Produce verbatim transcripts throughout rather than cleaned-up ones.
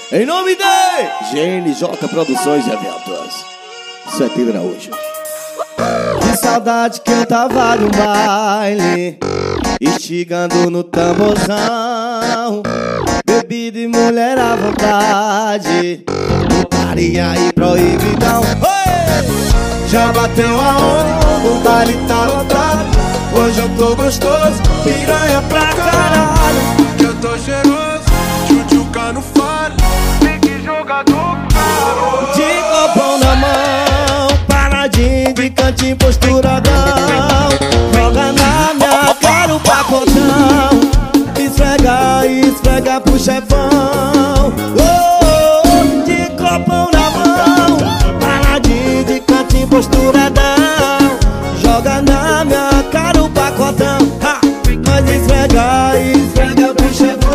Em nome de G N J Produções e Eventos. Isso é Pedro Araújo. Que saudade que eu tava no baile, instigando no tamborzão, bebida e mulher à vontade, putaria e proibidão. Oi! Já bateu a onda, o baile tá lotado. Hoje eu tô gostoso, piranha pra caralho. Que eu tô cheiroso, tchutchuca no faro, pique jogador caro. De copão na mão, paradinho de cantinho posturadão, joga na minha cara o pacotão, esfrega, esfrega pro chefão. Oh, oh, de copão na mão, paradinho de cantinho posturadão, joga na minha cara o pacotão, ha! Mas esfrega, esfrega pro chefão.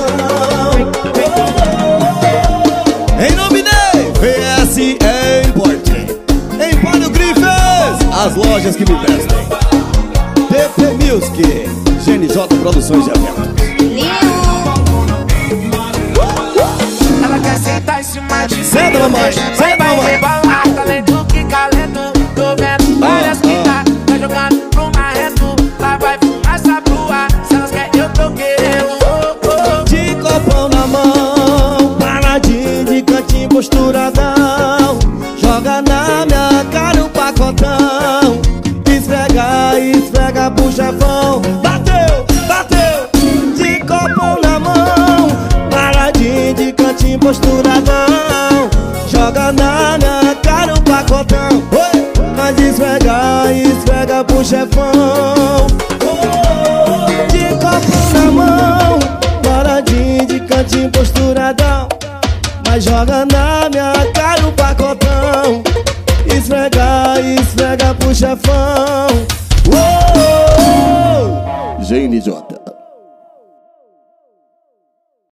Em nome de V S Import, Empório Grifes, as lojas que me prestem. P P Music, G N J Produções e Eventos. Ela quer sentar em cima de mim. Senta, mamãe, senta, mamãe. Talento que calento, tô vendo várias que tá, tá jogando pro marreto. Lá vai fumar essa brua, se elas querem eu tô querendo. Oh, oh. De copão na mão, paradinho de cantinho posturadão, joga na minha cara o pacotão, esfrega, esfrega pro chefão. Bateu, bateu, de copão na mão, paradinho de cantinho posturadão, joga na minha cara o pacotão. Oi! Mas esfrega, esfrega pro chefão. Oh, de copão na mão, paradinho de cantinho posturadão, mas joga na minha cara o pacotão, esfrega, esfrega pro chefão. Oh, oh, oh. G N J